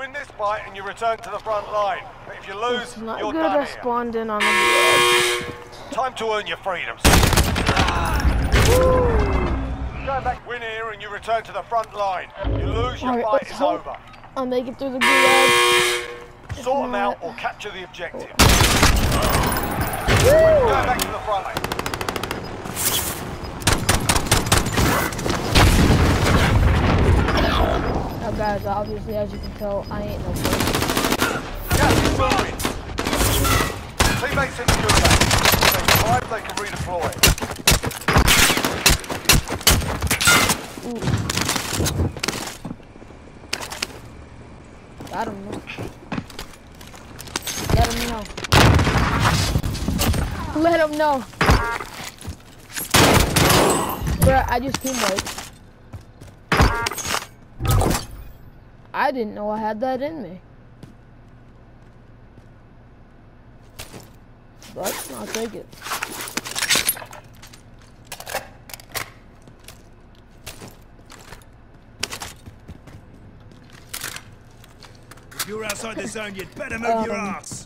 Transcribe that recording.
win this fight and you return to the front line. But if you lose, It's not you're good. done I here. spawned in on the Time to earn your freedoms. Go back, win here, and you return to the front line. You lose, your Alright, fight let's is hope over. I'll make it through the gulag. Sort them out or capture the objective. Go back to the front line. Now guys, obviously as you can tell, I ain't no good. Gas is moving. Teammates in the gulag. If they survive, they can redeploy. Got him, man. Let him know. Let him know. Bruh, I just teamwork. I didn't know I had that in me. But I'll take it. If you're outside the zone, you'd better move your ass.